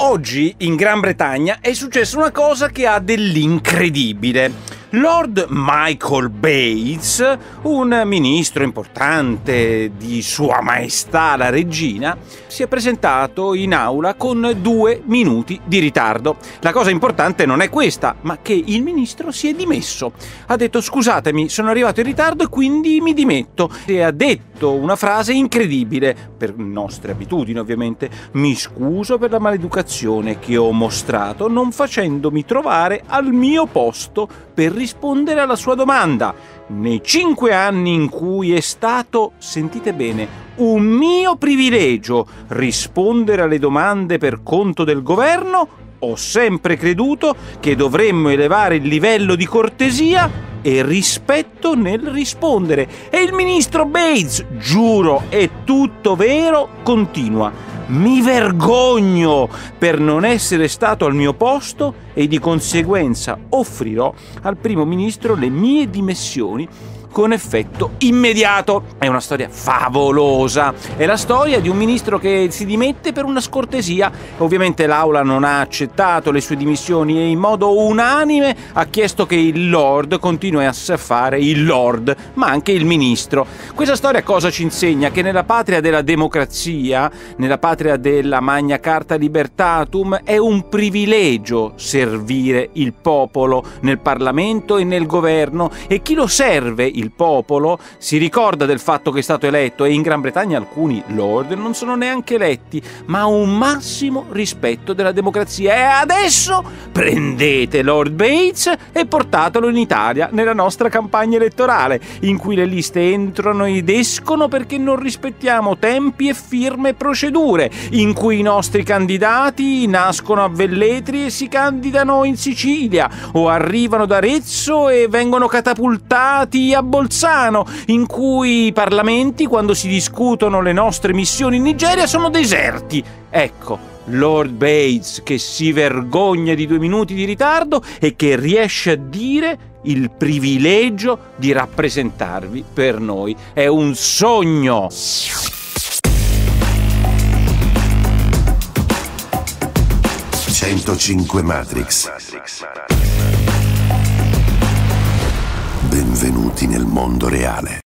Oggi in Gran Bretagna è successa una cosa che ha dell'incredibile. Lord Michael Bates, un ministro importante di Sua Maestà la Regina, si è presentato in aula con 2 minuti di ritardo. La cosa importante non è questa, ma che il ministro si è dimesso. Ha detto: scusatemi, sono arrivato in ritardo e quindi mi dimetto. E ha detto una frase incredibile, per nostre abitudini ovviamente: mi scuso per la maleducazione che ho mostrato non facendomi trovare al mio posto per rispondere alla sua domanda. Nei 5 anni in cui è stato, sentite bene, un mio privilegio rispondere alle domande per conto del governo, ho sempre creduto che dovremmo elevare il livello di cortesia e rispetto nel rispondere. E il ministro Bates, giuro, è tutto vero, continua: mi vergogno per non essere stato al mio posto e di conseguenza offrirò al primo ministro le mie dimissioni con effetto immediato. È una storia favolosa. È la storia di un ministro che si dimette per una scortesia. Ovviamente l'aula non ha accettato le sue dimissioni e in modo unanime ha chiesto che il Lord continui a fare il Lord, ma anche il ministro. Questa storia cosa ci insegna? Che nella patria della democrazia, nella patria della Magna Carta Libertatum, è un privilegio servire il popolo nel Parlamento e nel governo, e chi lo serve, il popolo, si ricorda del fatto che è stato eletto. E in Gran Bretagna alcuni lord non sono neanche eletti, ma ha un massimo rispetto della democrazia. E adesso prendete Lord Bates e portatelo in Italia nella nostra campagna elettorale, in cui le liste entrano ed escono perché non rispettiamo tempi e firme e procedure, in cui i nostri candidati nascono a Velletri e si candidano in Sicilia, o arrivano da Arezzo e vengono catapultati a Bolzano, in cui i parlamenti, quando si discutono le nostre missioni in Nigeria, sono deserti. Ecco, Lord Bates che si vergogna di 2 minuti di ritardo e che riesce a dire il privilegio di rappresentarvi per noi. È un sogno! 105 Matrix. Benvenuti nel mondo reale.